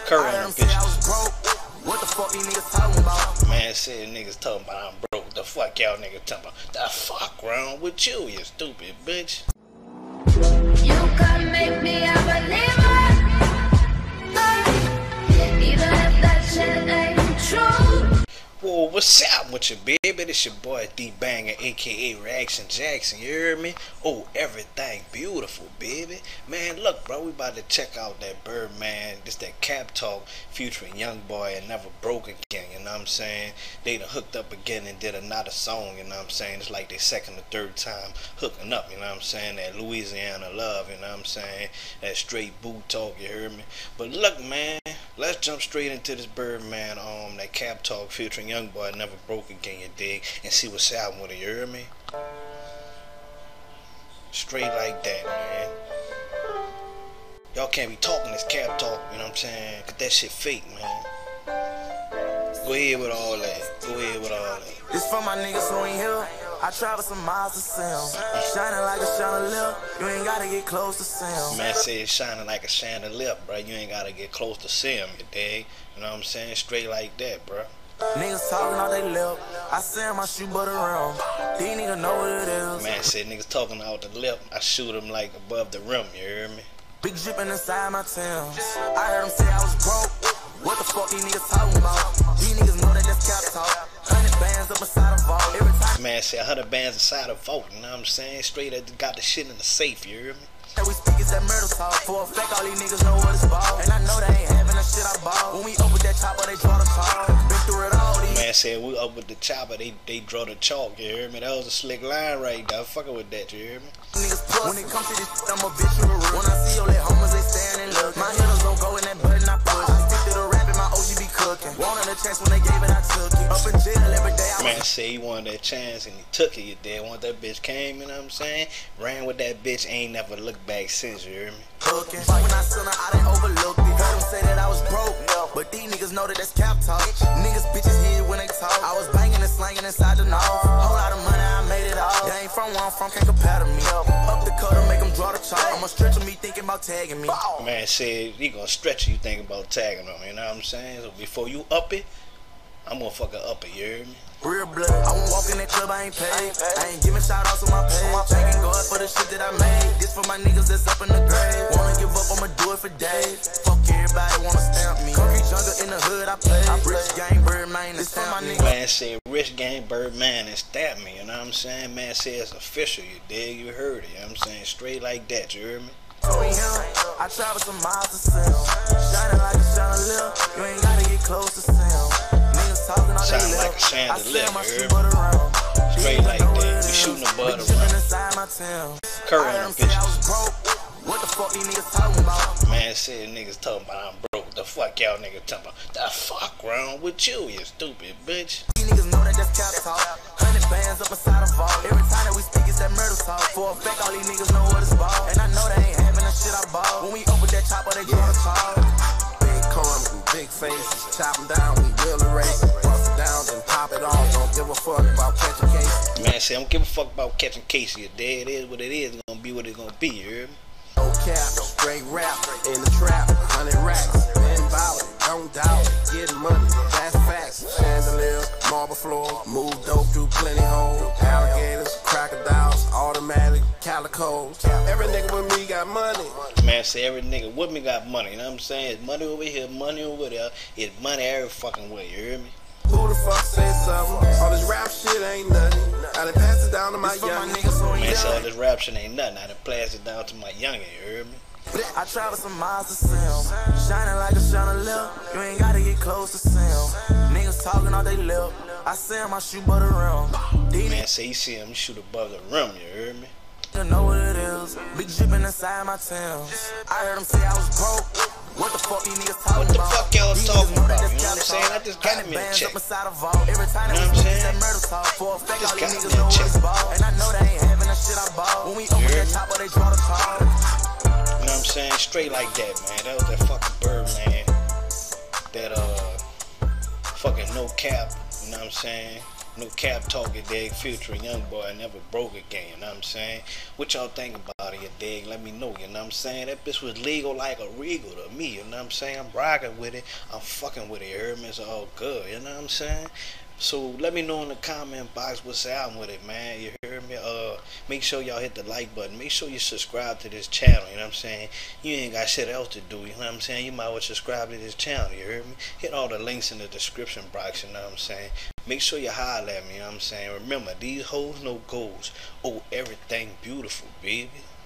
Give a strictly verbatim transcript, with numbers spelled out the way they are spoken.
Curry on the bitches. What the fuck these niggas talking about? Man said niggas talking about I'm broke. The fuck y'all niggas talking about? The fuck wrong with you, you stupid bitch? You can make me a believer, even if that shit ain't true. Whoa, what's up with you, baby? This your boy D Banger, aka Reaction Jackson. You heard me? Oh, everything beautiful, baby. Man, look, bro, we about to check out that Birdman. This that Cap Talk featuring Young Boy and Never Broke Again. You know what I'm saying? They done hooked up again and did another song. You know what I'm saying? It's like they second or third time hooking up. You know what I'm saying? That Louisiana love. You know what I'm saying? That straight boot talk. You heard me? But look, man, let's jump straight into this Birdman. Um, that Cap Talk featuring Young Boy Never Broke Again, you dig, and see what's happening with it, you hear me? Straight like that, man. Y'all can't be talking this Cap Talk, you know what I'm saying? Cause that shit fake, man. Go ahead with all that. Go ahead with all that. This for my niggas who ain't here. I travel some miles to see 'em. Shining like a chandelier. You ain't gotta get close to see 'em. Man said it's shining like a chandelier, bro. You ain't gotta get close to see him, you dig? You know what I'm saying? Straight like that, bro. Niggas talking all they lip. I send my shoe but around. These niggas know what it is. Man said niggas talking out the lip. I shoot them like above the rim, you hear me? Big drippin' inside my Timbs. I heard them say I was broke. What the fuck these niggas talking about? These niggas know that that's Cap Talk. Hundred bands up inside a vault. Every time man said hundred bands inside a vault, you know what I'm saying? Straight at got the shit in the safe, you hear me? we speak is that murder talk. For a fact, all these niggas know what it's about. And I know they ain't having the shit I bought. When we up with that chopper, they draw the call. Been through it all. These man said we up with the chopper, they they draw the chalk, you hear me? That was a slick line right there. Fucking with that, you hear me? niggas plus. When it comes to this shit, I'm a bitch with a root. When I see your little homies, they stand and look. My hitters don't go in that button I push. I stick to the rap and my O G be cooking. Wanted a chance when they gave it, I took it. Up in jail every day. I man said he wanted that chance and he took it, you did. Once that bitch came, you know what I'm saying? Ran with that bitch, ain't never looked back since, you hear me? Cooking. When I seen her, I didn't overlook it. Heard them say that I was broke, but these niggas know that that's Cap Talk. Niggas bitches hear when they talk. I was banging and slanging inside the north. Whole lot of money, I made it all. They ain't from where I'm from, can't compare to me. Up the cutter, make them draw the chalk. I'ma stretch me thinking about tagging me. Man said he gonna stretch you thinking about tagging him, you know what I'm saying? So before you up it, I'm gonna fucking up it, you hear me? Real blood, I won't walk in that club, I ain't paid. I ain't giving shout outs on my page. Thanking God for the shit that I made. This for my niggas that's up in the grave. Wanna give up, I'ma do it for days. Fuck everybody, wanna stamp me. Concrete jungle in the hood, I play. I'm Rich Gang Birdman, this for my niggas. Man said Rich Gang Birdman and stab me, you know what I'm saying? Man said it's official, you dig? You heard it, you know what I'm saying? Straight like that, you heard me? I travel some miles to see 'em. Shining like a chandelier. You ain't gotta get close to see 'em. Niggas talking all they Shining lip. like a chandelier, I my you shoe heard but me? around. Straight like that, we shooting the butt around. Curry on the bitches. What the fuck these niggas talking about? Man said niggas talking about I'm broke. The fuck y'all niggas talking about? The fuck wrong with you, you stupid bitch? These niggas know that that's Cap Talk. Hundred bands up inside a vault. Every time that we speak is that murder talk. For a fact, all these niggas know what it's about. And I know they ain't having the shit I bought. When we up with that chopper, they draw the call. Big corners and big faces. Chop them down, we will erase it. Bust it down, then pop it off. Don't give a fuck about catching cases. Man said I don't give a fuck about catching cases. You dead. It is what it is. It's gonna be what it's gonna be, you hear me? No cap, straight rap, in the trap, hundred racks, been ballin', don't doubt it, getting money, that's facts, chandelier, marble floor, move dope through plenty holes, alligators, crocodiles, automatic, calicos, every nigga with me got money. Man say every nigga with me got money, you know what I'm saying? It's money over here, money over there, it's money every fucking way, you hear me? Who the fuck said something? All this rap shit ain't nothing. I done passed it down to my young niggas. Man said all this rap shit ain't nothing. I done passed it down to my youngin', you heard me? I travel some miles to see 'em. Shining like a chandelier. You ain't gotta get close to see 'em. Niggas talking all they lip. I send my shoe but around. Man say he see him shoot above the rim, you heard me? You know what it is. Big drippin' inside my Timbs. I heard them say I was broke. What the fuck these niggas talking about? What the fuck y'all talking about? You know what I'm saying? I just got me a check. You know what I'm saying? Just got me a check. And I know they ain't having the shit I bought. When we open that chopper, they draw the call. You know what I'm saying? Straight like that, man. That was that fucking Birdman. That uh fucking no cap. You know what I'm saying? No Cap Talk, you dig, featuring Young Boy, Never Broke Again, you know what I'm saying? What y'all think about it, you dig? Let me know, you know what I'm saying? That bitch was legal like a regal to me, you know what I'm saying? I'm rocking with it, I'm fucking with it, you heard me? It's all good, you know what I'm saying? So let me know in the comment box what's out with it, man. You heard me? Uh, make sure y'all hit the like button. Make sure you subscribe to this channel. You know what I'm saying? You ain't got shit else to do. You know what I'm saying? You might well subscribe to this channel. You heard me? Hit all the links in the description box. You know what I'm saying? Make sure you holler at me. You know what I'm saying? Remember, these hoes no goals. Oh, everything beautiful, baby.